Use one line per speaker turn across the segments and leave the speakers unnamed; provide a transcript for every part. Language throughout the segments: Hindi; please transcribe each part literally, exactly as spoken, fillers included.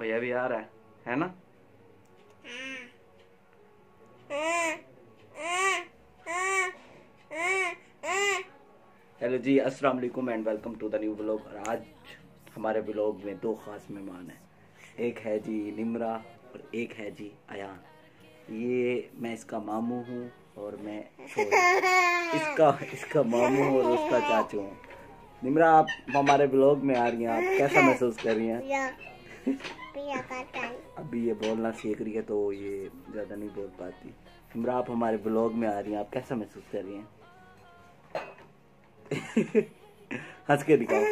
भैया भी आ रहा है है ना? हेलो जी, अस्सलाम वालेकुम and welcome to the new vlog. और आज हमारे व्लॉग में दो खास मेहमान हैं। एक है जी निम्रा और एक है जी अयान। ये मैं इसका मामू हूँ और मैं इसका इसका मामू और उसका चाचू हूँ। निम्रा, आप हमारे व्लॉग में आ रही हैं, आप कैसा महसूस कर रही हैं? अभी ये बोलना सीख रही है तो ये ज़्यादा नहीं बोल पाती। निम्रा, आप हमारे व्लॉग में आ रही हैं, आप कैसा महसूस कर रही हैं? हंस के दिखाओ।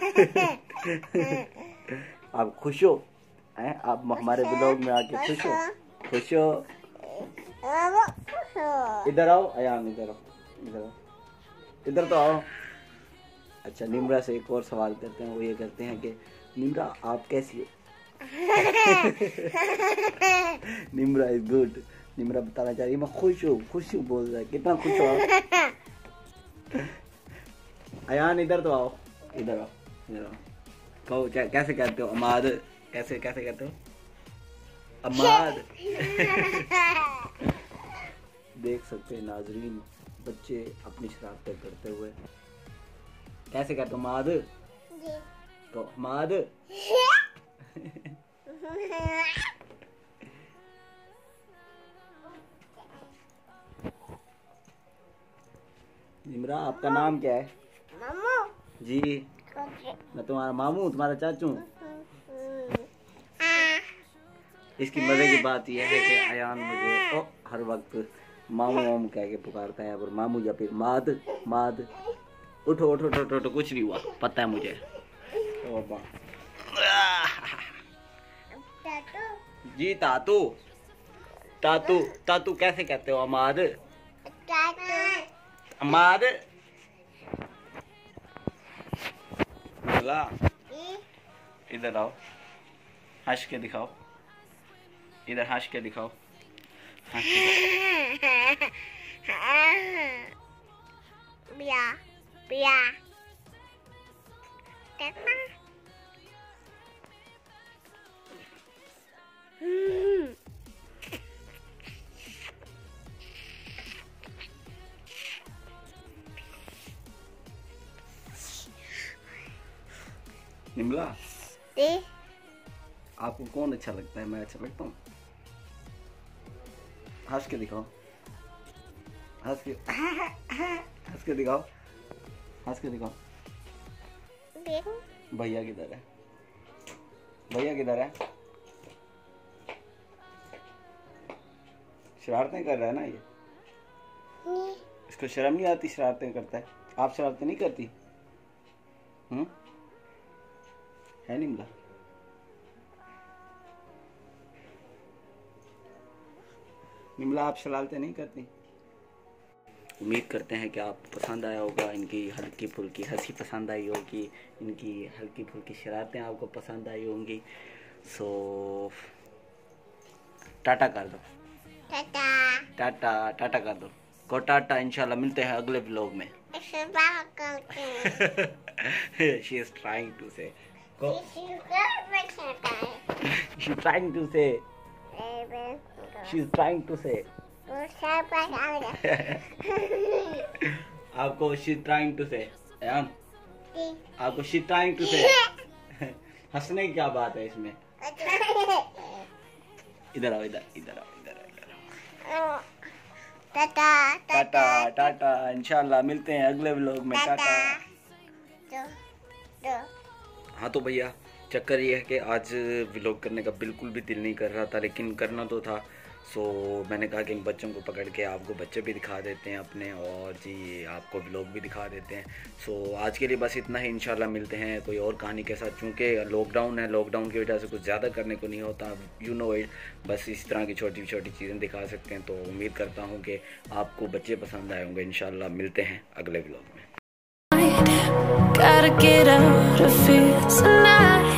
आप खुश हो हैं? आप हमारे व्लॉग में आके खुश हो? खुश हो? इधर आओ अयान, इधर आओ, इधर आओ, इधर तो आओ। अच्छा, निम्रा से एक और सवाल करते हैं। वो ये करते हैं कि निम्रा आप कैसी हो? Nimra is good. निम्रा बताना चाह रही है मैं खुश हूँ, खुश हूँ बोल रहा है। कितना खुश हो आप? अयान इधर तो आओ, इधर आओ, इधर आओ। कहो कैसे कहते हो? अमाद। कैसे कैसे कहते हो? अमाद। देख सकते हैं नाजरीन, बच्चे अपनी शरारतें करते हुए। कैसे कहते हो? अमाद। तो अमाद। निम्रा, आपका नाम क्या है? मामू जी। मैं तुम्हारा मामू, तुम्हारा चाचू। इसकी मजे की बात यह है कि अयान मुझे ओ, हर वक्त मामू मामू कह के पुकारता है, और मामू या फिर माद माद। उठो उठो उठो उठो, कुछ नहीं हुआ, पता है मुझे। ओ बा जी। तातू तातू तातू कैसे कहते हो? अमाद। अमाद। इधर आओ, हंस के दिखाओ। इधर हंस के दिखाओ, हंस के। बिया बिया निम्रा, आपको कौन अच्छा लगता है? मैं अच्छा लगता हूँ? हंस के दिखाओ, हंस के हंस के दिखाओ, हंस के दिखाओ। भैया किधर है? भैया किधर है? शरारतें कर रहा है ना ये? इसको शर्म नहीं आती? शरारतें करता है। आप शरारतें नहीं करती? हम्म है निम्रा? निम्रा, आप शरारतें नहीं करती? उम्मीद करते हैं कि आप पसंद आया होगा। इनकी हल्की फुल्की हंसी पसंद आई होगी, इनकी हल्की फुल्की शरारतें आपको पसंद आई होंगी। सो टाटा कर दो, टाटा टाटा टाटा कर दो को टाटा। इंशाल्लाह मिलते हैं अगले व्लॉग में। She is trying to say. Go. She's trying to say. She's trying to say. आपको she's trying to say. Ayan, आपको she's trying to say. हंसने की क्या बात है इसमें? इधर आओ, इधर इधर आओ, इधर आओ, इधर आओ। टाटा टाटा टाटा। इंशाल्लाह मिलते हैं अगले व्लॉग में। टाटा। हाँ तो भैया, चक्कर ये है कि आज व्लॉग करने का बिल्कुल भी दिल नहीं कर रहा था, लेकिन करना तो था। सो मैंने कहा कि इन बच्चों को पकड़ के आपको बच्चे भी दिखा देते हैं अपने, और जी आपको व्लॉग भी दिखा देते हैं। सो आज के लिए बस इतना ही। इंशाल्लाह मिलते हैं कोई और कहानी के साथ, क्योंकि लॉकडाउन है, लॉकडाउन की वजह से कुछ ज़्यादा करने को नहीं होता, यू नो इट। बस इस तरह की छोटी छोटी चीज़ें दिखा सकते हैं। तो उम्मीद करता हूँ कि आपको बच्चे पसंद आए होंगे। इंशाल्लाह मिलते हैं अगले व्लॉग में। Gotta get out of here tonight.